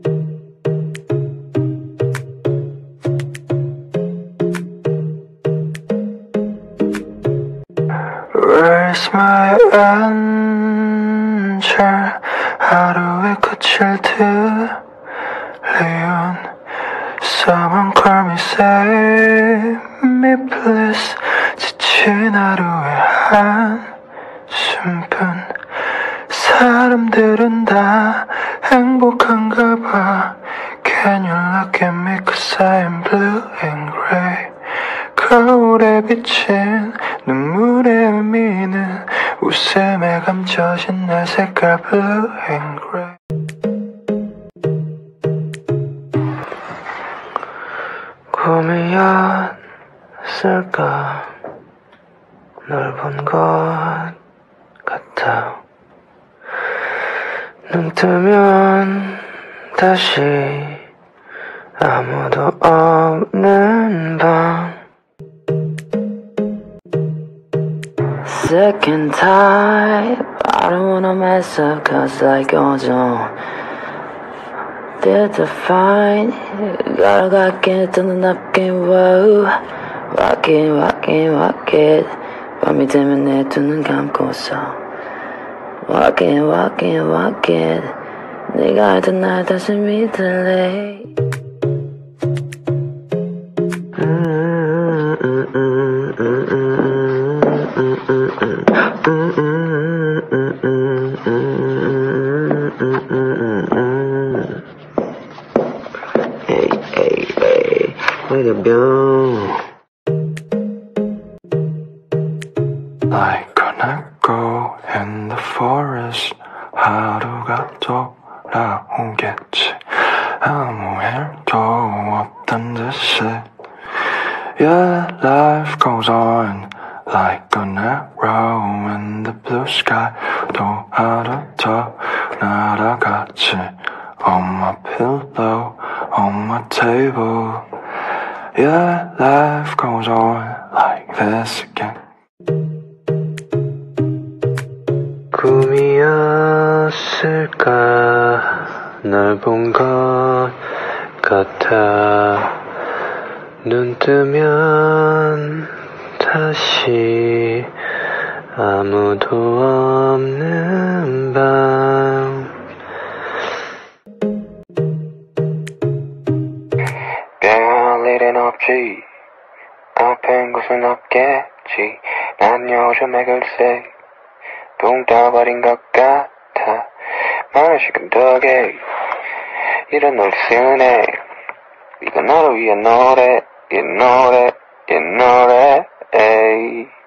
Where's my answer? 하루에 끝을 들리운 Someone call me, save me please. 지친 하루의 한숨뿐 사람들은 다 행복한가 봐. Can you look at me cause I am blue and gray. 거울에 비친 눈물의 의미는 웃음에 감춰진 내 색깔 blue and gray. 꿈이었을까 널 본 것 같아. 눈 뜨면 다시 아무도 없는 방. Sick and tired, I don't wanna mess up cause life goes on. Did to find, gotta 갈게 또 눈앞게 wow. Walk it, walk it, walk it. 밤이 되면 내 두 눈 감고서 Walk it, walk it, walk it. 네가 알던 날 다시 믿을래. Hey, hey, hey, 화려병. Like an echo in the forest. 하루가 돌아오겠지. 아무 일도 없던 듯이. Yeah, life goes on like an arrow in the blue sky. 또 하루 더 날아갔지. On my pillow, on my table. Yeah, life goes on like this again. 꿈이었을까 널 본 것 같아. 눈 뜨면 다시 아무도 없는 방. 변할 일은 없지. 아픈 곳은 없겠지. 난 요즘에 글쎄 붕 떠버린 것 같아. 마시금 덕에 이런 노래 쓰네. 이건 너를 위한 노래. 이 노래, 이 노래, 에이.